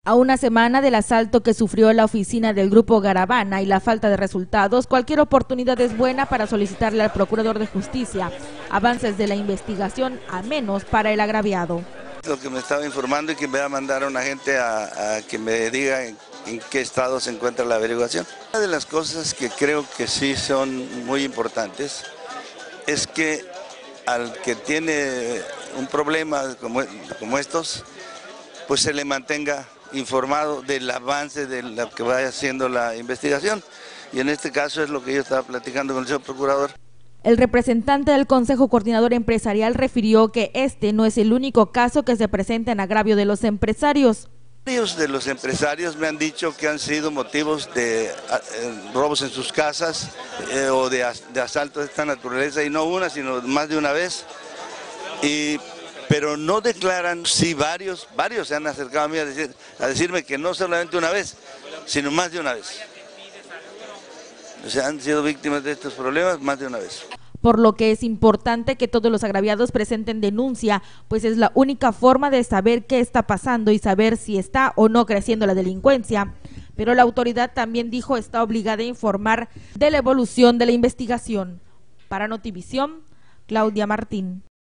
A una semana del asalto que sufrió la oficina del Grupo Garavana y la falta de resultados, cualquier oportunidad es buena para solicitarle al Procurador de Justicia avances de la investigación, a menos para el agraviado. Lo que me estaba informando y que me va a mandar a un agente a que me diga en qué estado se encuentra la averiguación. Una de las cosas que creo que sí son muy importantes es que al que tiene un problema como estos, pues se le mantenga informado del avance de lo que vaya haciendo la investigación. Y en este caso es lo que yo estaba platicando con el señor procurador. El representante del Consejo Coordinador Empresarial refirió que este no es el único caso que se presenta en agravio de los empresarios. Varios de los empresarios me han dicho que han sido motivos de robos en sus casas o de asaltos de esta naturaleza, y no una, sino más de una vez. Pero no declaran, sí, varios se han acercado a mí a decirme que no solamente una vez, sino más de una vez. O sea, han sido víctimas de estos problemas más de una vez. Por lo que es importante que todos los agraviados presenten denuncia, pues es la única forma de saber qué está pasando y saber si está o no creciendo la delincuencia. Pero la autoridad también dijo está obligada a informar de la evolución de la investigación. Para Notivisión, Claudia Martín.